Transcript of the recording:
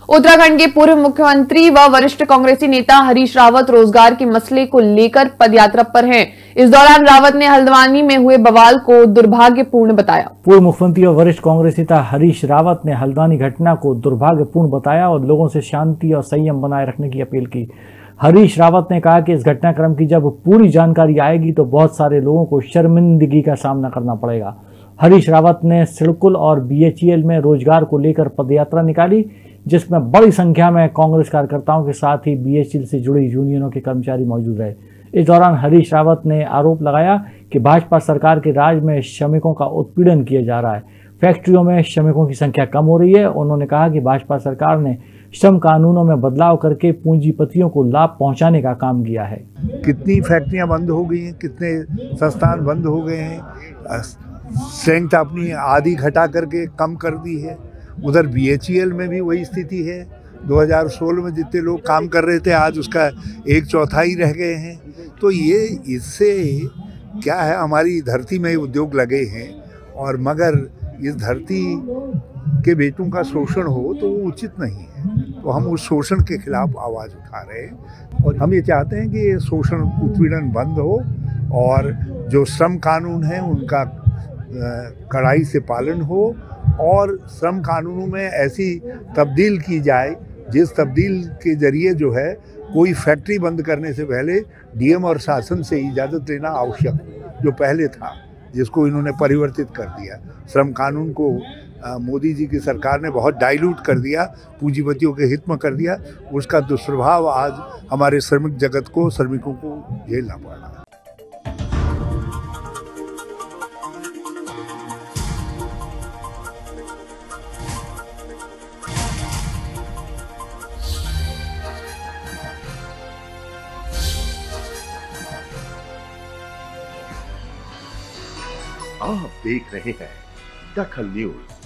उत्तराखंड के पूर्व मुख्यमंत्री व वरिष्ठ कांग्रेसी नेता हरीश रावत रोजगार के मसले को लेकर पदयात्रा पर हैं। इस दौरान रावत ने हल्द्वानी में हुए बवाल को दुर्भाग्यपूर्ण बताया। पूर्व मुख्यमंत्री और वरिष्ठ कांग्रेसी नेता हरीश रावत ने हल्द्वानी घटना को दुर्भाग्यपूर्ण बताया और लोगों से शांति और संयम बनाए रखने की अपील की। हरीश रावत ने कहा कि इस घटनाक्रम की जब पूरी जानकारी आएगी तो बहुत सारे लोगों को शर्मिंदगी का सामना करना पड़ेगा। हरीश रावत ने सिडकुल और BHEL में रोजगार को लेकर पदयात्रा निकाली, जिसमें बड़ी संख्या में कांग्रेस कार्यकर्ताओं के साथ ही BHEL से जुड़ी यूनियनों के कर्मचारी मौजूद रहे। इस दौरान हरीश रावत ने आरोप लगाया कि भाजपा सरकार के राज में श्रमिकों का उत्पीड़न किया जा रहा है, फैक्ट्रियों में श्रमिकों की संख्या कम हो रही है। उन्होंने कहा कि भाजपा सरकार ने श्रम कानूनों में बदलाव करके पूंजीपतियों को लाभ पहुंचाने का काम किया है। कितनी फैक्ट्रियां बंद हो गई हैं, कितने संस्थान बंद हो गए हैं, स्ट्रेंथ अपनी आधी घटा करके कम कर दी है। उधर BHEL में भी वही स्थिति है। 2016 में जितने लोग काम कर रहे थे आज उसका 1/4 रह गए हैं। तो ये इससे क्या है, हमारी धरती में उद्योग लगे हैं और मगर इस धरती के बेटों का शोषण हो तो वो उचित नहीं है। तो हम उस शोषण के खिलाफ आवाज़ उठा रहे हैं और हम ये चाहते हैं कि शोषण उत्पीड़न बंद हो और जो श्रम कानून है उनका कड़ाई से पालन हो और श्रम कानूनों में ऐसी तब्दील की जाए जिस तब्दील के जरिए जो है कोई फैक्ट्री बंद करने से पहले DM और शासन से इजाज़त लेना आवश्यक हो, जो पहले था, जिसको इन्होंने परिवर्तित कर दिया। श्रम कानून को मोदी जी की सरकार ने बहुत डाइल्यूट कर दिया, पूंजीपतियों के हित में कर दिया। उसका दुष्प्रभाव आज हमारे श्रमिक जगत को, श्रमिकों को झेलना पड़ रहा है। आप देख रहे हैं दखल न्यूज।